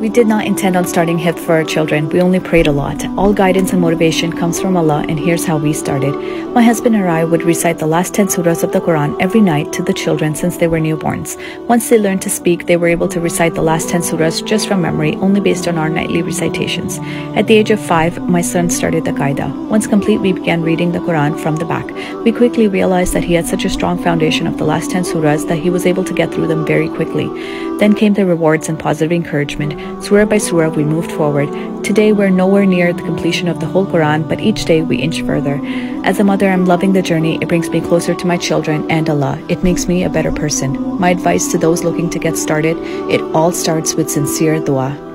We did not intend on starting Hifz for our children. We only prayed a lot. All guidance and motivation comes from Allah, and here's how we started. My husband and I would recite the last 10 surahs of the Quran every night to the children since they were newborns. Once they learned to speak, they were able to recite the last 10 surahs just from memory, only based on our nightly recitations. At the age of 5, my son started the Qaida. Once complete, we began reading the Quran from the back. We quickly realized that he had such a strong foundation of the last 10 surahs that he was able to get through them very quickly. Then came the rewards and positive encouragement. Surah by surah, we moved forward. Today, we're nowhere near the completion of the whole Quran, but each day we inch further. As a mother, I'm loving the journey. It brings me closer to my children and Allah. It makes me a better person. My advice to those looking to get started, it all starts with sincere dua.